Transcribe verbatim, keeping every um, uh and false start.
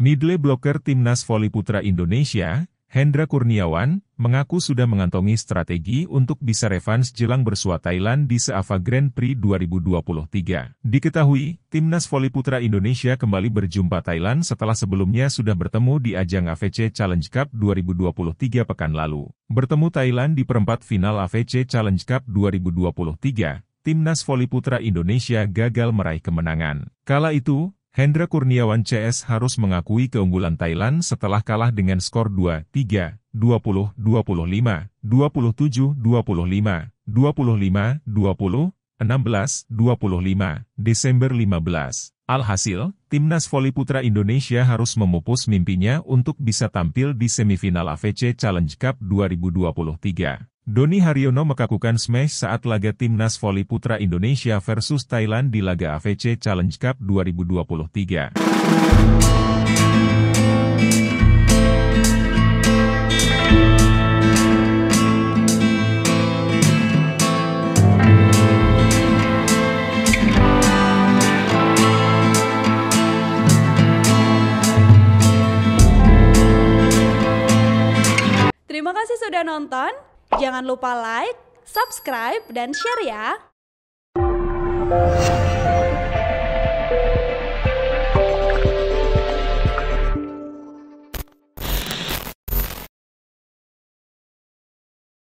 Middle blocker Timnas Voli Putra Indonesia, Hendra Kurniawan, mengaku sudah mengantongi strategi untuk bisa revanse jelang bersua Thailand di SEAFA Grand Prix dua ribu dua puluh tiga. Diketahui, Timnas Voli Putra Indonesia kembali berjumpa Thailand setelah sebelumnya sudah bertemu di ajang A V C Challenge Cup dua ribu dua puluh tiga pekan lalu. Bertemu Thailand di perempat final A V C Challenge Cup dua ribu dua puluh tiga, Timnas Voli Putra Indonesia gagal meraih kemenangan. Kala itu, Hendra Kurniawan C S harus mengakui keunggulan Thailand setelah kalah dengan skor dua tiga, dua puluh dua puluh lima, dua puluh tujuh dua puluh lima, dua puluh lima dua puluh, enam belas dua puluh lima, Desember lima belas. Alhasil, Timnas Voli Putra Indonesia harus memupus mimpinya untuk bisa tampil di semifinal A V C Challenge Cup dua ribu dua puluh tiga. Doni Haryono melakukan smash saat laga Timnas Voli Putra Indonesia versus Thailand di laga A V C Challenge Cup dua ribu dua puluh tiga. Terima kasih sudah nonton. Jangan lupa like, subscribe, dan share ya!